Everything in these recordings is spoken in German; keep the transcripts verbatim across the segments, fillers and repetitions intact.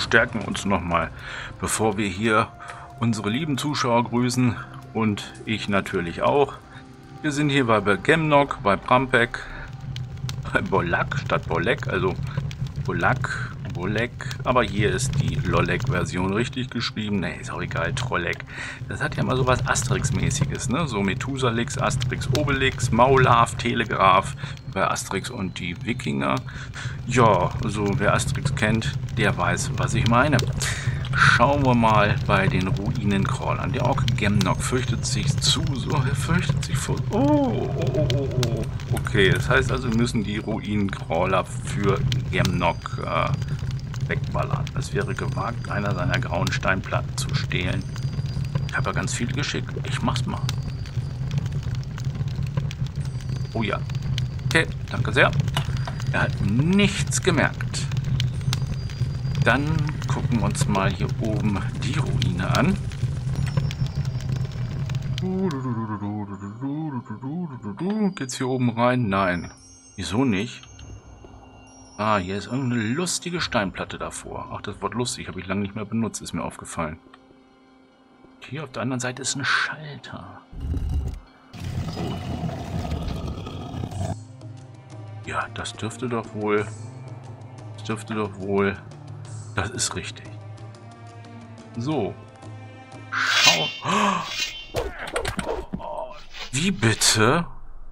stärken uns nochmal, bevor wir hier unsere lieben Zuschauer grüßen und ich natürlich auch. Wir sind hier bei Gemnock, bei Prampek, bei Bolak statt Bolek, also Bolak, Bolek, aber hier ist die Lolek-Version richtig geschrieben. Ne, ist auch egal, Trollek. Das hat ja mal so was Asterix-mäßiges, ne? So Methusalix, Asterix, Obelix, Maulaf, Telegraph bei Asterix und die Wikinger. Ja, also wer Asterix kennt, der weiß, was ich meine. Schauen wir mal bei den Ruinencrawlern. Der Ork Gemnock fürchtet sich zu, so, er fürchtet sich vor. Oh, oh, oh, oh, oh. Okay, das heißt also, wir müssen die Ruinencrawler für Gemnock äh, wegballern. Es wäre gewagt, einer seiner grauen Steinplatten zu stehlen. Ich habe ja ganz viel geschickt. Ich mach's mal. Oh ja. Okay, danke sehr. Er hat nichts gemerkt. Dann gucken wir uns mal hier oben die Ruine an. Geht's hier oben rein? Nein. Wieso nicht? Ah, hier ist irgendeine lustige Steinplatte davor. Ach, das Wort lustig habe ich lange nicht mehr benutzt, ist mir aufgefallen. Hier auf der anderen Seite ist ein Schalter. Ja, das dürfte doch wohl... Das dürfte doch wohl... Das ist richtig. So. Schau. Oh, wie bitte?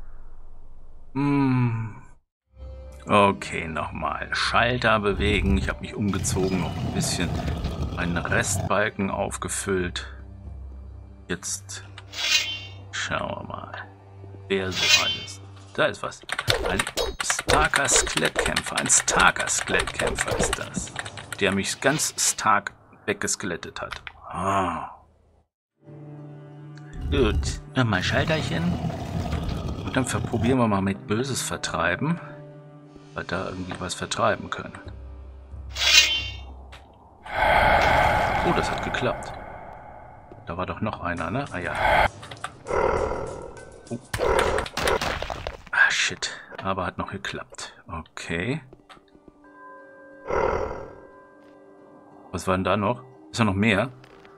Hm. Okay, nochmal. Schalter bewegen. Ich habe mich umgezogen, noch ein bisschen einen Restbalken aufgefüllt. Jetzt schauen wir mal. Wer so alles. Da ist was. Ein starker Skelettkämpfer. Ein starker Skelettkämpfer ist das. Der mich ganz stark weggeskelettet hat. Ah. Gut, nochmal Schalterchen. Und dann probieren wir mal mit Böses vertreiben. Weil da irgendwie was vertreiben können. Oh, das hat geklappt. Da war doch noch einer, ne? Ah ja. Oh. Ah, shit. Aber hat noch geklappt. Okay. Was war denn da noch? Ist da noch mehr?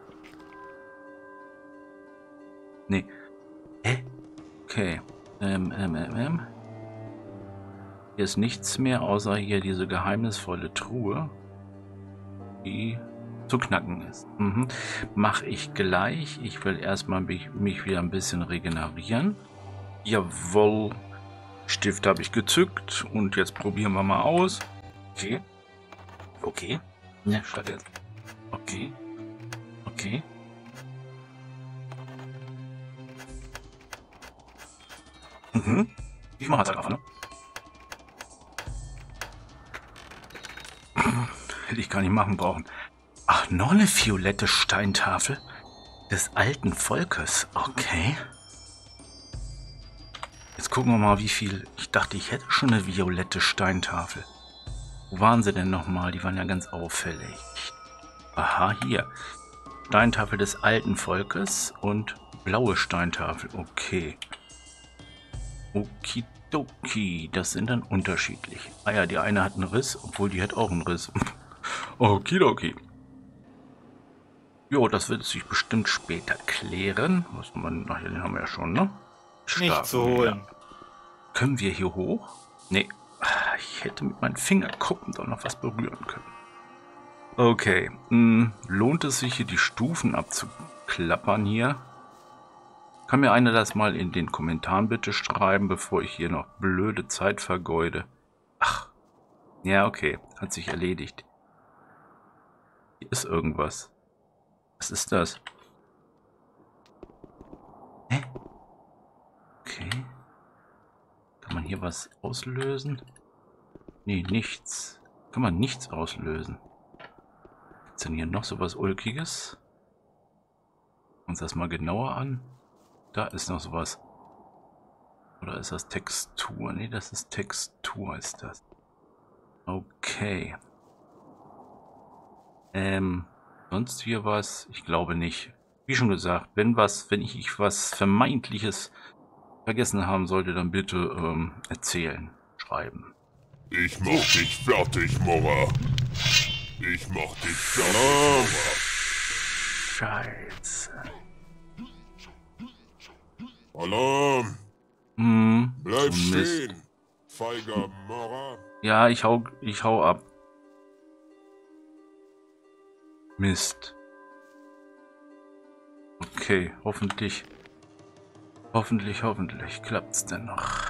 Nee. Hä? Okay. Ähm, ähm, ähm, ähm. Hier ist nichts mehr, außer hier diese geheimnisvolle Truhe, die zu knacken ist. Mhm. Mache ich gleich. Ich will erstmal mich, mich wieder ein bisschen regenerieren. Jawohl. Stift habe ich gezückt und jetzt probieren wir mal aus. Okay. Okay. Ja, statt jetzt. Okay. Okay. Mhm. Ich mache jetzt einfach, ne? Hätte ich gar nicht machen brauchen. Ach, noch eine violette Steintafel des alten Volkes. Okay. Jetzt gucken wir mal, wie viel... Ich dachte, ich hätte schon eine violette Steintafel. Wo waren sie denn nochmal? Die waren ja ganz auffällig. Aha, hier. Steintafel des alten Volkes und blaue Steintafel. Okay. Okidoki. Das sind dann unterschiedlich. Ah ja, die eine hat einen Riss, obwohl die hat auch einen Riss. Okidoki. Jo, das wird sich bestimmt später klären. Was man, ach, den haben wir ja schon, ne? Nicht zu holen. Können wir hier hoch? Nee. Ich hätte mit meinen Fingerkuppen doch noch was berühren können. Okay. Hm, lohnt es sich hier die Stufen abzuklappern hier? Kann mir einer das mal in den Kommentaren bitte schreiben, bevor ich hier noch blöde Zeit vergeude? Ach. Ja, okay. Hat sich erledigt. Hier ist irgendwas. Was ist das? Hä? Okay. Kann man hier was auslösen? Nee, nichts. Kann man nichts auslösen. Ist denn hier noch so was Ulkiges? Uns das mal genauer an. Da ist noch sowas. Oder ist das Textur? Nee, das ist Textur, ist das. Okay. Ähm, sonst hier was? Ich glaube nicht. Wie schon gesagt, wenn was, wenn ich was Vermeintliches vergessen haben sollte, dann bitte ähm, erzählen, schreiben. Ich mach dich fertig, Mora. Ich mach dich sauer. Scheiße. Alarm! Hm, Bleib so Mist. stehen, feiger Mara. Ja, ich hau, ich hau ab. Mist. Okay, hoffentlich, hoffentlich, hoffentlich klappt's denn noch.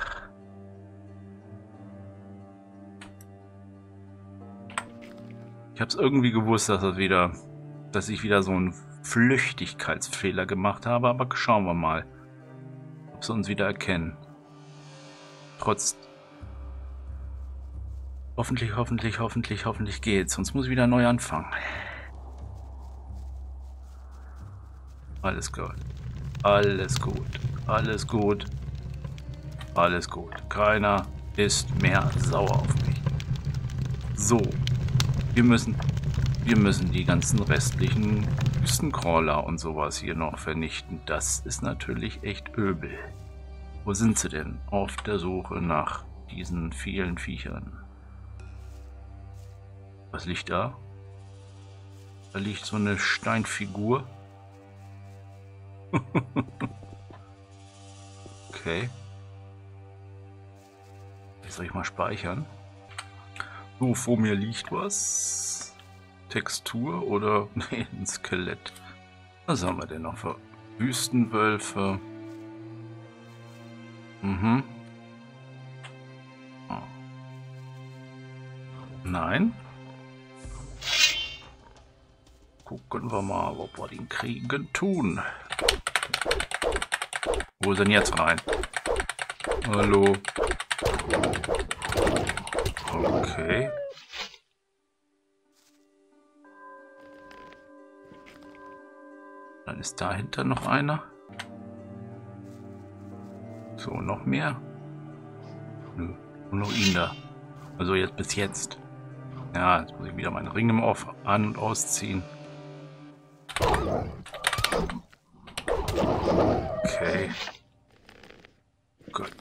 Ich hab's irgendwie gewusst, dass das wieder, dass ich wieder so einen Flüchtigkeitsfehler gemacht habe, aber schauen wir mal, ob sie uns wieder erkennen. Trotz. Hoffentlich, hoffentlich, hoffentlich, hoffentlich geht's. Sonst muss ich wieder neu anfangen. Alles gut. Alles gut. Alles gut. Alles gut. Keiner ist mehr sauer auf mich. So. Wir müssen. Wir müssen die ganzen restlichen Wüstencrawler und sowas hier noch vernichten. Das ist natürlich echt übel. Wo sind sie denn? Auf der Suche nach diesen vielen Viechern. Was liegt da? Da liegt so eine Steinfigur. Okay. Jetzt soll ich mal speichern. So, vor mir liegt was. Textur oder nee, ein Skelett. Was haben wir denn noch für Wüstenwölfe? Mhm. Oh. Nein. Gucken wir mal, ob wir den Kriegen tun. Wo ist denn jetzt rein? Hallo. Okay. Dann ist dahinter noch einer. So, noch mehr? Nö, nur noch ihn da. Also jetzt bis jetzt. Ja, jetzt muss ich wieder meinen Ring im Off an- und ausziehen. Okay. Gut.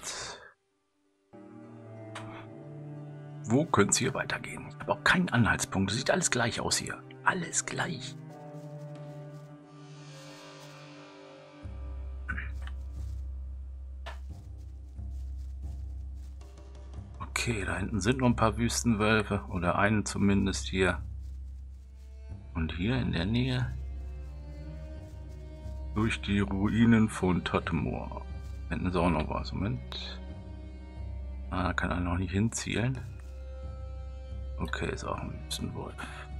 Wo könnte es hier weitergehen? Ich habe auch keinen Anhaltspunkt. Es sieht alles gleich aus hier. Alles gleich. Okay, da hinten sind noch ein paar Wüstenwölfe. Oder einen zumindest hier. Und hier in der Nähe. Durch die Ruinen von Tatmor. Hinten ist auch noch was. Moment. Ah, da kann er noch nicht hinzielen. Okay, ist auch ein Wüstenwolf.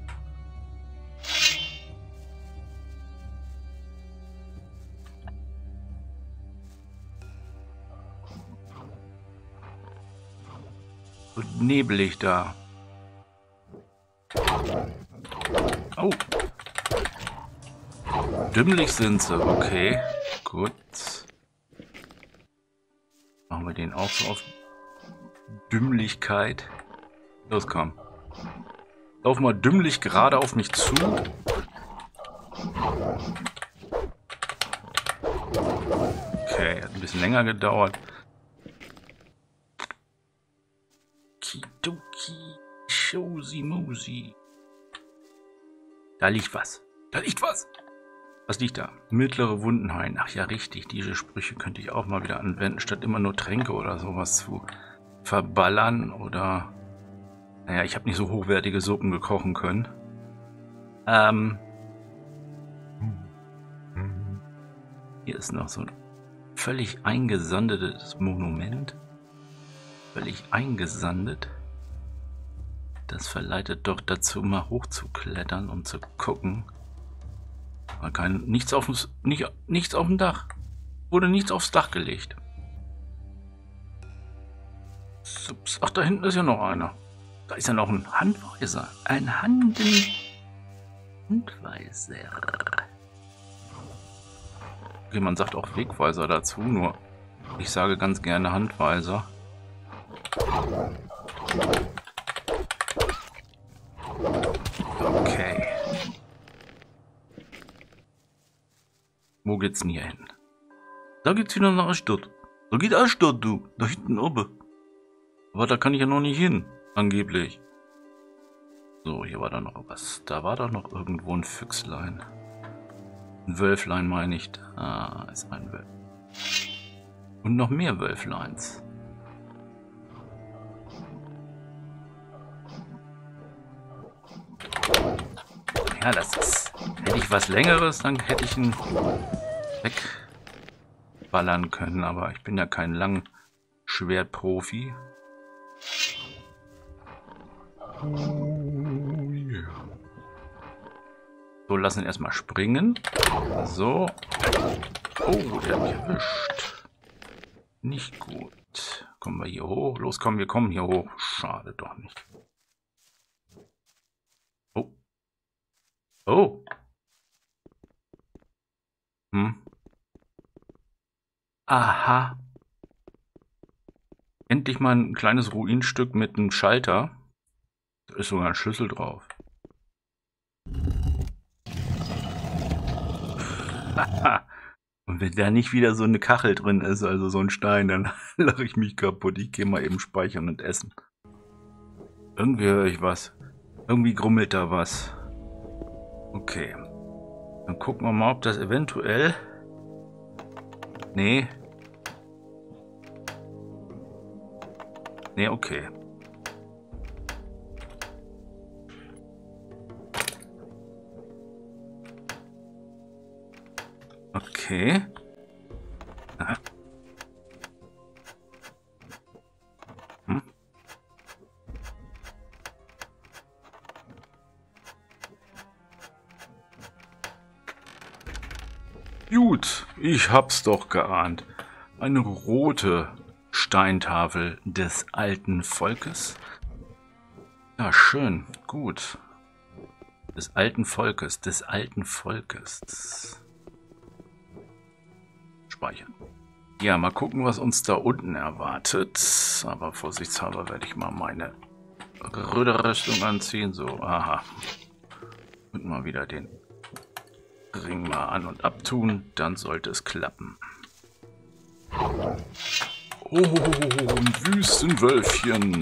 Und nebelig da. Oh. Dümmlich sind sie. Okay. Gut. Machen wir den auch so auf Dümmlichkeit. Los, komm. Lauf mal dümmlich gerade auf mich zu. Okay, hat ein bisschen länger gedauert. Kidoki, Shosi Mosi. Da liegt was. Da liegt was. Was liegt da? Mittlere Wunden heilen. Ach ja, richtig. Diese Sprüche könnte ich auch mal wieder anwenden, statt immer nur Tränke oder sowas zu verballern. Oder... Naja, ich habe nicht so hochwertige Suppen gekochen können. Ähm... Hier ist noch so ein völlig eingesandetes Monument. Völlig eingesandet. Das verleitet doch dazu, mal hochzuklettern und zu gucken. Aber kein, nichts, auf, nicht, nichts auf dem Dach. Wurde nichts aufs Dach gelegt. Sups. Ach, da hinten ist ja noch einer. Da ist ja noch ein Handweiser. Ein Handen... Handweiser. Okay, man sagt auch Wegweiser dazu, nur ich sage ganz gerne Handweiser. Okay. Wo geht's denn hier hin? Da geht's wieder nach Aschdod. Da geht Aschdod, du. Da hinten oben. Aber da kann ich ja noch nicht hin, angeblich. So, hier war da noch was. Da war doch noch irgendwo ein Füchslein. Ein Wölflein meine ich. Ah, ist ein Wölf. Und noch mehr Wölfleins. Ja, das ist... Hätte ich was Längeres, dann hätte ich ihn wegballern können. Aber ich bin ja kein Langschwertprofi. Oh, yeah. So, lassen ihn erstmal springen. So. Oh, der hat mich erwischt. Nicht gut. Kommen wir hier hoch? Los, komm, wir kommen hier hoch. Schade doch nicht. Oh. Oh. Hm. Aha. Endlich mal ein kleines Ruinenstück mit einem Schalter. Da ist sogar ein Schlüssel drauf. Und wenn da nicht wieder so eine Kachel drin ist, also so ein Stein, dann lache ich mich kaputt. Ich gehe mal eben speichern und essen. Irgendwie höre ich was. Irgendwie grummelt da was. Okay. Dann gucken wir mal, ob das eventuell... Nee. Nee, okay. Okay. Aha. Hm. Gut, ich hab's doch geahnt. Eine rote Steintafel des alten Volkes. Ja, schön, gut. Des alten Volkes, des alten Volkes. Speichern. Ja, mal gucken, was uns da unten erwartet. Aber vorsichtshalber werde ich mal meine Rüstung anziehen. So, aha. Und mal wieder den Ring mal an- und abtun. Dann sollte es klappen. Oh, ein Wüstenwölfchen.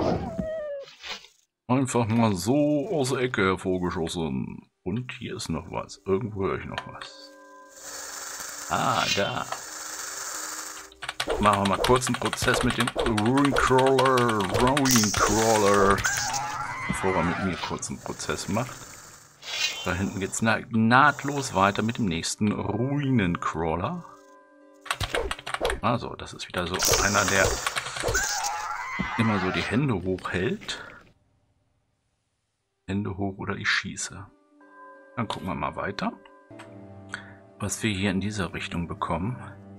Einfach mal so aus der Ecke hervorgeschossen. Und hier ist noch was. Irgendwo höre ich noch was. Ah, da. Machen wir mal kurz einen Prozess mit dem Ruincrawler. Ruincrawler. Bevor er mit mir kurz einen Prozess macht. Da hinten geht es na nahtlos weiter mit dem nächsten Ruinencrawler. Also, das ist wieder so einer, der immer so die Hände hochhält. Hände hoch oder ich schieße. Dann gucken wir mal weiter, was wir hier in dieser Richtung bekommen.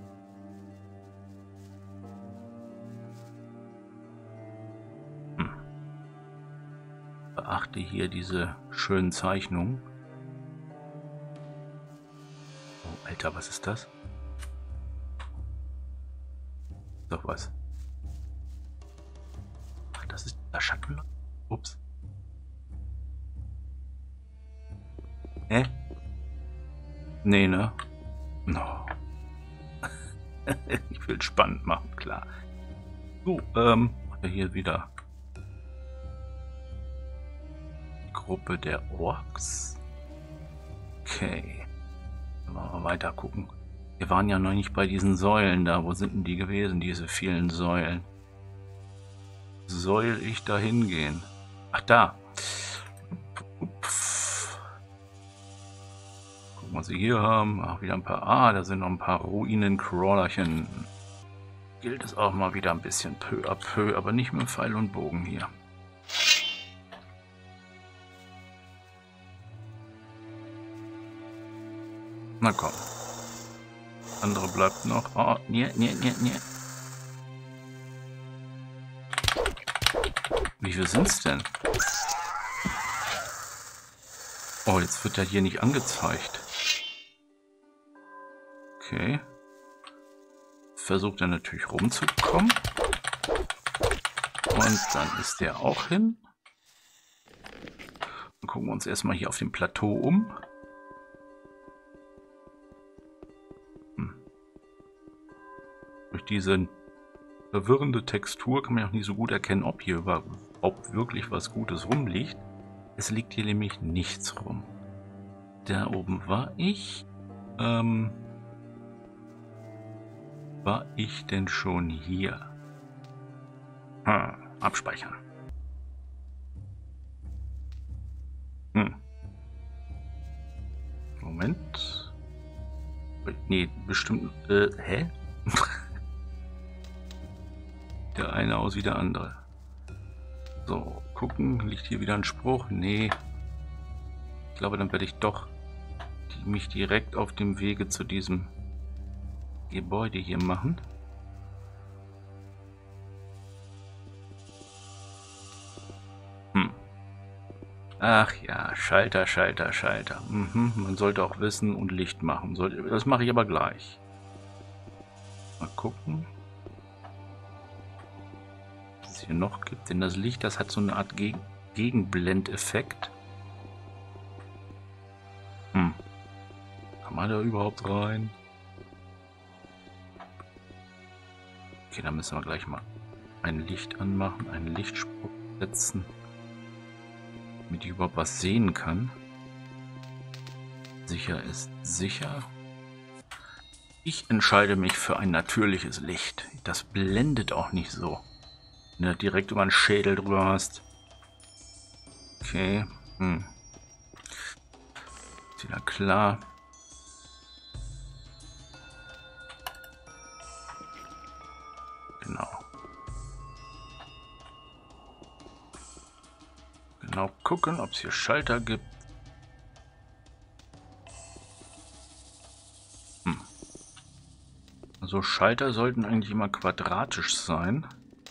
Hm. Beachte hier diese schönen Zeichnungen. Oh, Alter, was ist das? Doch was. Ach, das ist der Schatten. Ups. Hä? Nee, ne? No. Ich will spannend machen, klar. So, ähm, hier wieder die Gruppe der Orks. Okay. Dann wollen wir weiter gucken. Wir waren ja noch nicht bei diesen Säulen da. Wo sind denn die gewesen, diese vielen Säulen? Soll ich da hingehen? Ach, da. Gucken, was sie hier haben. Ach, wieder ein paar. Ah, da sind noch ein paar Ruinencrawlerchen. Gilt es auch mal wieder ein bisschen peu à peu, aber nicht mit Pfeil und Bogen hier. Na komm. Andere bleibt noch. Oh, nee, nee, nee, nee. Wie viel sind's denn? Oh, jetzt wird er hier nicht angezeigt. Okay. Versucht er natürlich rumzukommen. Und dann ist der auch hin. Dann gucken wir uns erstmal hier auf dem Plateau um. Hm. Durch diese verwirrende Textur kann man auch nicht so gut erkennen, ob hier überhaupt wirklich was Gutes rumliegt. Es liegt hier nämlich nichts rum. Da oben war ich. Ähm, war ich denn schon hier? Hm, abspeichern. Hm. Moment. Nee, bestimmt. Äh, hä? Der eine aus wie der andere. So, gucken. Liegt hier wieder ein Spruch? Nee. Ich glaube, dann werde ich doch die, mich direkt auf dem Wege zu diesem Gebäude hier machen. Hm. Ach ja, Schalter, Schalter, Schalter. Mhm, man sollte auch wissen und Licht machen. Das mache ich aber gleich. Mal gucken, was es hier noch gibt. Denn das Licht, das hat so eine Art Geg Gegenblendeffekt. Hm. Kann man da überhaupt rein? Okay, dann müssen wir gleich mal ein Licht anmachen, einen Lichtspruch setzen, damit ich überhaupt was sehen kann. Sicher ist sicher. Ich entscheide mich für ein natürliches Licht. Das blendet auch nicht so. Wenn du direkt über den Schädel drüber hast. Okay. Hm. Ist wieder klar. Genau. Genau gucken, ob es hier Schalter gibt. Hm. Also Schalter sollten eigentlich immer quadratisch sein.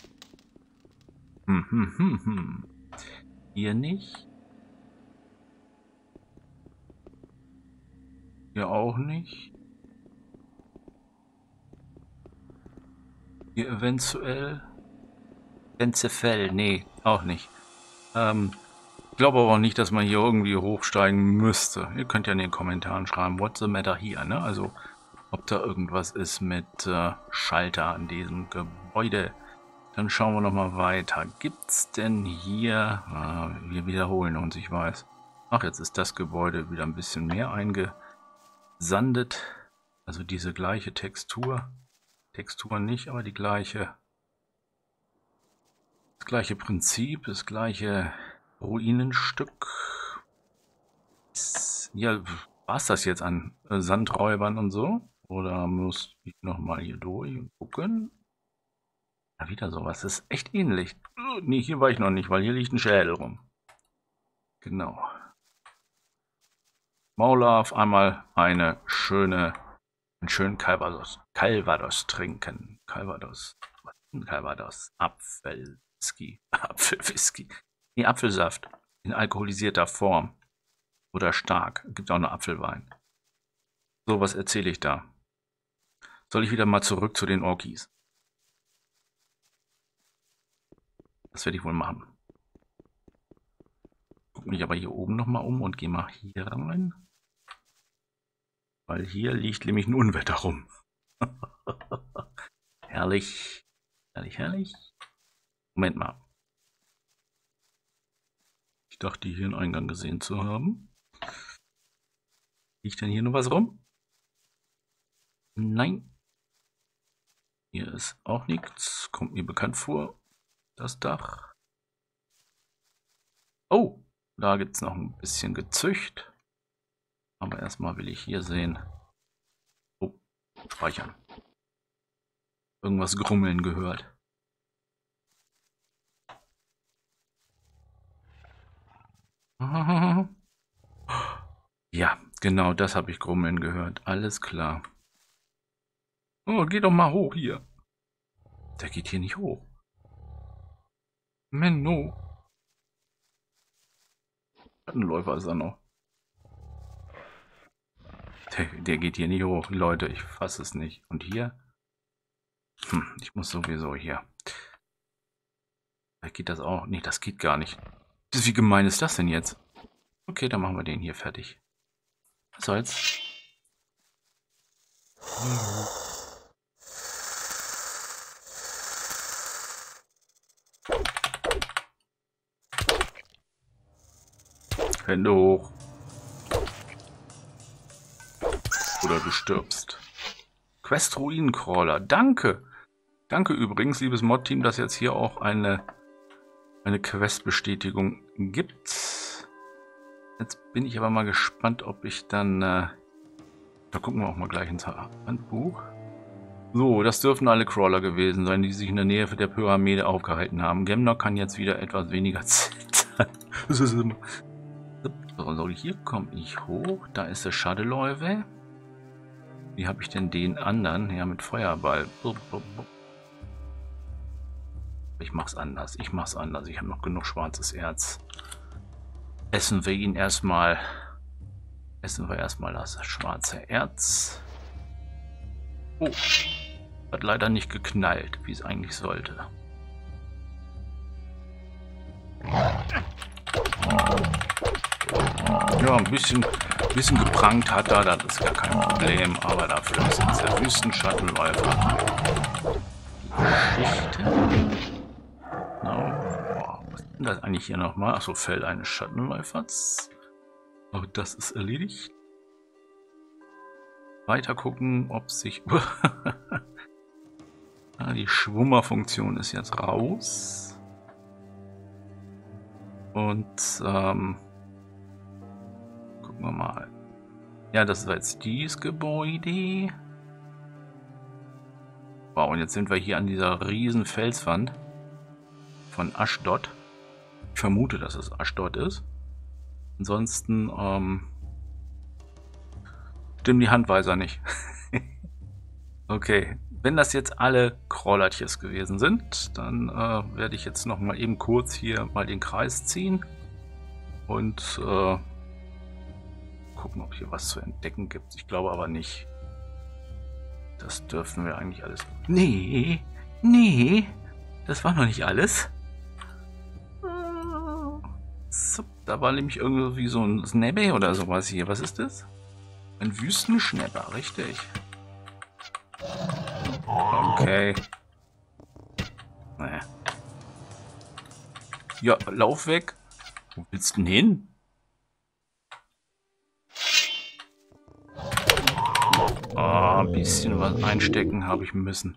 Hm, hm, hm, hm. Hier nicht. Hier auch nicht. Hier eventuell. Benzefell, nee, auch nicht. Ähm, ich glaube aber auch nicht, dass man hier irgendwie hochsteigen müsste. Ihr könnt ja in den Kommentaren schreiben, what's the matter here, ne? Also, ob da irgendwas ist mit äh, Schalter an diesem Gebäude. Dann schauen wir nochmal weiter. Gibt's denn hier... Ah, wir wiederholen uns, ich weiß. Ach, jetzt ist das Gebäude wieder ein bisschen mehr eingesandet. Also diese gleiche Textur. Textur nicht, aber die gleiche... Das gleiche Prinzip, das gleiche Ruinenstück. Ja, war es das jetzt an äh, Sandräubern und so? Oder muss ich nochmal hier durch und gucken? Ja, wieder sowas. Das ist echt ähnlich. Nee, hier war ich noch nicht, weil hier liegt ein Schädel rum. Genau. Maulaf einmal eine schöne, einen schönen Calvados, Calvados trinken. Calvados. Calvados. Apfelwhisky. Apfelwhisky. Nee, Apfelsaft. In alkoholisierter Form. Oder stark. Gibt auch noch Apfelwein. So, was erzähle ich da? Soll ich wieder mal zurück zu den Orkis? Das werde ich wohl machen. Guck mich aber hier oben nochmal um und gehe mal hier rein. Weil hier liegt nämlich ein Unwetter rum. Herrlich. Herrlich, herrlich. Moment mal. Ich dachte, hier einen Eingang gesehen zu haben. Liegt denn hier noch was rum? Nein. Hier ist auch nichts. Kommt mir bekannt vor. Das Dach. Oh, da gibt es noch ein bisschen Gezücht. Aber erstmal will ich hier sehen. Oh, speichern. Irgendwas grummeln gehört. Ja, genau, das habe ich grummeln gehört. Alles klar. Oh, geh doch mal hoch hier. Der geht hier nicht hoch. Menno. Schattenläufer ist er noch. Der, der geht hier nicht hoch. Leute, ich fasse es nicht. Und hier? Hm, ich muss sowieso hier. Da geht das auch. Nee, das geht gar nicht. Wie gemein ist das denn jetzt? Okay, dann machen wir den hier fertig. Was soll's? Hände hoch. Oder du stirbst. Quest Ruinencrawler. Danke. Danke übrigens, liebes Mod-Team, dass jetzt hier auch eine, eine Quest-Bestätigung gibt. Jetzt bin ich aber mal gespannt, ob ich dann... Äh, da gucken wir auch mal gleich ins Handbuch. So, das dürfen alle Crawler gewesen sein, die sich in der Nähe der Pyramide aufgehalten haben. Gemnok kann jetzt wieder etwas weniger zittern. Das ist immer... So, hier komme ich hoch. Da ist der Shadowläufe. Wie habe ich denn den anderen? Ja, mit Feuerball. Ich mach's anders. Ich mach's anders. Ich habe noch genug schwarzes Erz. Essen wir ihn erstmal. Essen wir erstmal das schwarze Erz. Oh. Hat leider nicht geknallt, wie es eigentlich sollte. Ja, ein bisschen, bisschen geprangt hat er, das ist gar kein Problem, aber dafür ist es der Wüstenschattenläufer. Geschichte. No. Was ist denn das eigentlich hier nochmal? Achso, Fell eines Schattenläufers. Aber das ist erledigt. Weiter gucken, ob sich... ah, die Schwummerfunktion ist jetzt raus. Und, ähm... gucken wir mal. Ja, das ist jetzt dieses Gebäude. Wow, und jetzt sind wir hier an dieser riesen Felswand von Ashdod. Ich vermute, dass es Ashdod ist. Ansonsten, ähm... stimmen die Handweiser nicht. Okay, wenn das jetzt alle Crawlertjes gewesen sind, dann äh, werde ich jetzt noch mal eben kurz hier mal den Kreis ziehen und äh, gucken, ob hier was zu entdecken gibt. Ich glaube aber nicht. Das dürfen wir eigentlich alles... Nee, nee, das war noch nicht alles. So, da war nämlich irgendwie so ein Snabby oder sowas hier. Was ist das? Ein Wüstenschnapper, richtig. Okay. Naja. Ja, lauf weg. Wo willst du denn hin? Ah, ein bisschen was einstecken habe ich müssen.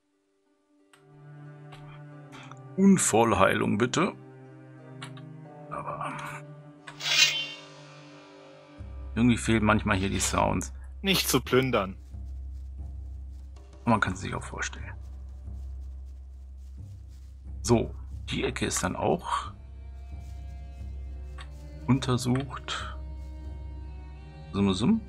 Unfallheilung bitte. Aber irgendwie fehlen manchmal hier die Sounds. Nicht zu plündern. Man kann es sich auch vorstellen. So, die Ecke ist dann auch untersucht. Summ, summ.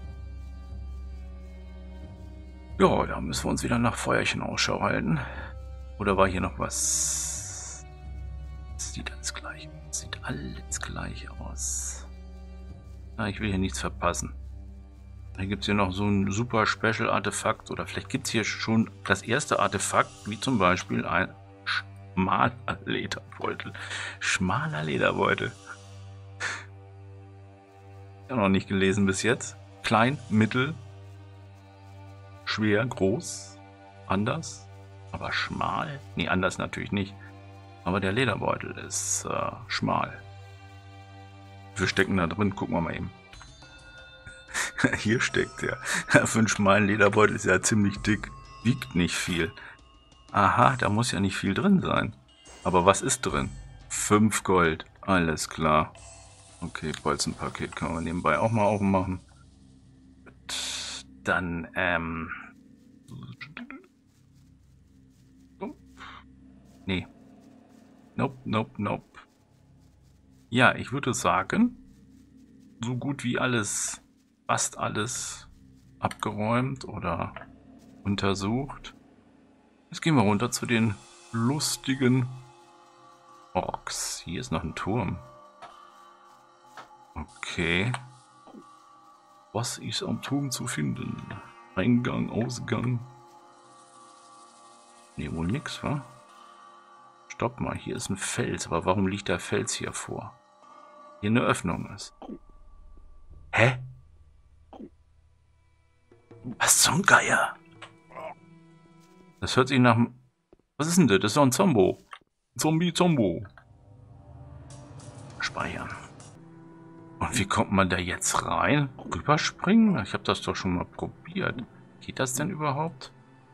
Ja, da müssen wir uns wieder nach Feuerchen Ausschau halten. Oder war hier noch was? Das sieht alles gleich aus. Sieht alles gleich aus. Na, ich will hier nichts verpassen. Hier gibt es hier noch so ein super Special Artefakt. Oder vielleicht gibt es hier schon das erste Artefakt, wie zum Beispiel ein schmaler Lederbeutel. Schmaler Lederbeutel. Ich habe noch nicht gelesen bis jetzt. Klein, mittel, schwer, groß, anders, aber schmal. Nee, anders natürlich nicht. Aber der Lederbeutel ist äh, schmal. Wir stecken da drin, gucken wir mal eben. Hier steckt der. Für einen schmalen Lederbeutel ist ja ziemlich dick. Wiegt nicht viel. Aha, da muss ja nicht viel drin sein. Aber was ist drin? fünf Gold. Alles klar. Okay, Bolzenpaket können wir nebenbei auch mal aufmachen. Dann, ähm... Nee. Nope, nope, nope. Ja, ich würde sagen, so gut wie alles, fast alles abgeräumt oder untersucht. Jetzt gehen wir runter zu den lustigen Orks. Hier ist noch ein Turm. Okay. Was ist am Turm zu finden? Eingang, Ausgang. Ne, wohl nix, wa? Stopp mal, hier ist ein Fels. Aber warum liegt der Fels hier vor? Hier eine Öffnung ist. Hä? Was zum Geier? Das hört sich nach... Was ist denn das? Das ist doch ein Zombo. Zombie-Zombo. Speichern. Und wie kommt man da jetzt rein? Rüberspringen? Ich habe das doch schon mal probiert. Geht das denn überhaupt?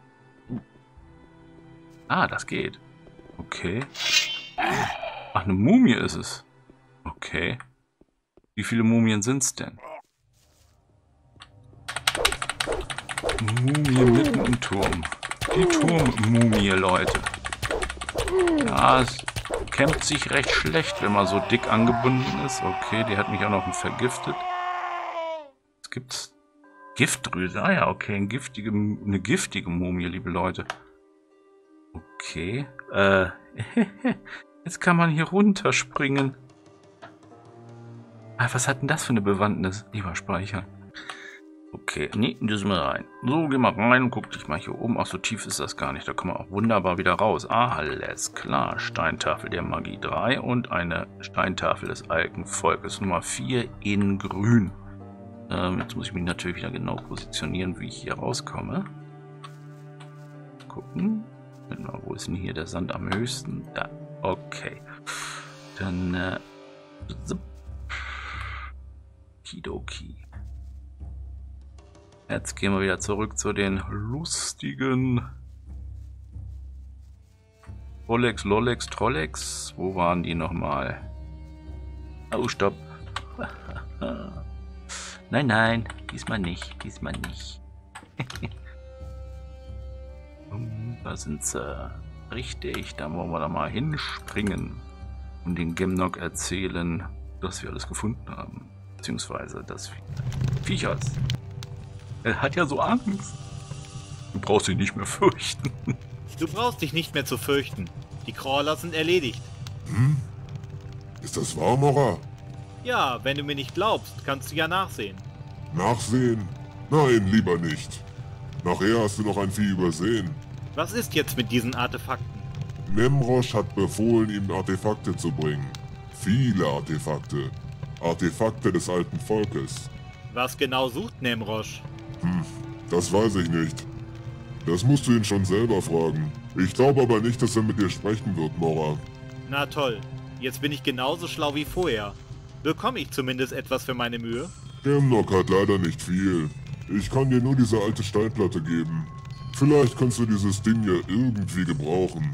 Ah, das geht. Okay. Ach, eine Mumie ist es. Okay. Wie viele Mumien sind es denn? Mumie mitten im Turm. Die Turmmumie, Leute. Ja, es kämpft sich recht schlecht, wenn man so dick angebunden ist. Okay, die hat mich auch noch vergiftet. Es gibt Giftdrüse. Ah ja, okay, eine giftige, eine giftige Mumie, liebe Leute. Okay. Äh, jetzt kann man hier runterspringen. Ah, was hat denn das für eine Bewandtnis? Lieber speichern. Okay, nee, müssen wir rein. So, geh mal rein und guck dich mal hier oben. Ach, so tief ist das gar nicht. Da kommen wir auch wunderbar wieder raus. Ah, alles klar. Steintafel der Magie drei und eine Steintafel des alten Volkes Nummer vier in grün. Ähm, jetzt muss ich mich natürlich wieder genau positionieren, wie ich hier rauskomme. Gucken. Mal, wo ist denn hier der Sand am höchsten? Da. Okay. Dann, äh... Kidoki. Jetzt gehen wir wieder zurück zu den lustigen Rolex, Lolex, Trollex. Wo waren die nochmal? Oh, stopp. Nein, nein, diesmal nicht, diesmal nicht. Da sind sie. Richtig, da wollen wir da mal hinspringen und den Gemnock erzählen, dass wir alles gefunden haben. Beziehungsweise das Viechers. Er hat ja so Angst. Du brauchst dich nicht mehr fürchten. Du brauchst dich nicht mehr zu fürchten. Die Crawler sind erledigt. Hm? Ist das wahr, Mora? Ja, wenn du mir nicht glaubst, kannst du ja nachsehen. Nachsehen? Nein, lieber nicht. Nachher hast du noch ein Vieh übersehen. Was ist jetzt mit diesen Artefakten? Nemrosch hat befohlen, ihm Artefakte zu bringen. Viele Artefakte. Artefakte des alten Volkes. Was genau sucht Nemrosch? Hm, das weiß ich nicht. Das musst du ihn schon selber fragen. Ich glaube aber nicht, dass er mit dir sprechen wird, Mora. Na toll, jetzt bin ich genauso schlau wie vorher. Bekomme ich zumindest etwas für meine Mühe? Gemnock hat leider nicht viel. Ich kann dir nur diese alte Steinplatte geben. Vielleicht kannst du dieses Ding ja irgendwie gebrauchen.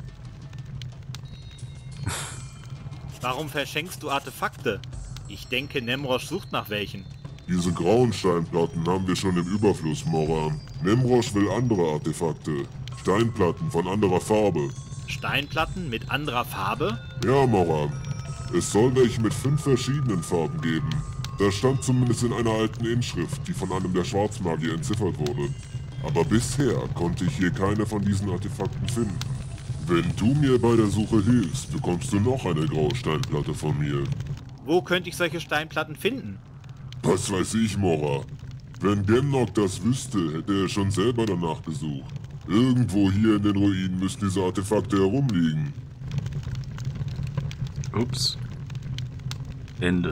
Warum verschenkst du Artefakte? Ich denke, Nemrosch sucht nach welchen. Diese grauen Steinplatten haben wir schon im Überfluss, Mora. Nemrosch will andere Artefakte. Steinplatten von anderer Farbe. Steinplatten mit anderer Farbe? Ja, Mora. Es soll welche mit fünf verschiedenen Farben geben. Das stand zumindest in einer alten Inschrift, die von einem der Schwarzmagier entziffert wurde. Aber bisher konnte ich hier keine von diesen Artefakten finden. Wenn du mir bei der Suche hilfst, bekommst du noch eine graue Steinplatte von mir. Wo könnte ich solche Steinplatten finden? Was weiß ich, Mora. Wenn Gemnock das wüsste, hätte er schon selber danach gesucht. Irgendwo hier in den Ruinen müssen diese Artefakte herumliegen. Ups. Ende.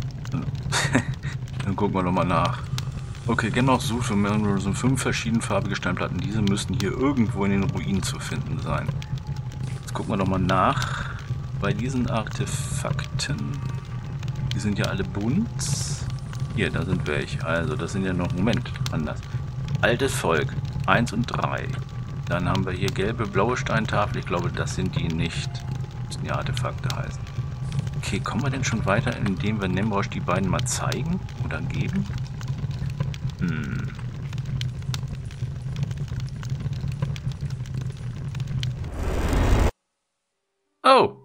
Dann gucken wir nochmal nach. Okay, Gemnock sucht für mehrere sind fünf verschiedenfarbige Steinplatten. Diese müssten hier irgendwo in den Ruinen zu finden sein. Jetzt gucken wir nochmal nach. Bei diesen Artefakten. Die sind ja alle bunt. Hier, da sind welche. Also, das sind ja noch... Moment, anders. Altes Volk. eins und drei. Dann haben wir hier gelbe, blaue Steintafel. Ich glaube, das sind die nicht. Das müssen ja Artefakte heißen. Okay, kommen wir denn schon weiter, indem wir Nemrosch die beiden mal zeigen oder geben? Hm. Oh!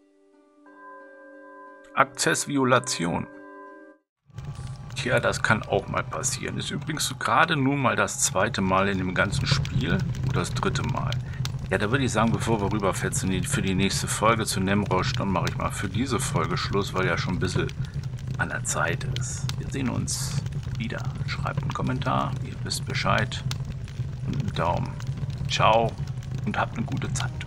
Akzessviolation. Tja, das kann auch mal passieren. Ist übrigens gerade nun mal das zweite Mal in dem ganzen Spiel oder das dritte Mal. Ja, da würde ich sagen, bevor wir rüberfetzen für die nächste Folge zu Nemrosch, dann mache ich mal für diese Folge Schluss, weil ja schon ein bisschen an der Zeit ist. Wir sehen uns wieder. Schreibt einen Kommentar, ihr wisst Bescheid. Und einen Daumen. Ciao und habt eine gute Zeit.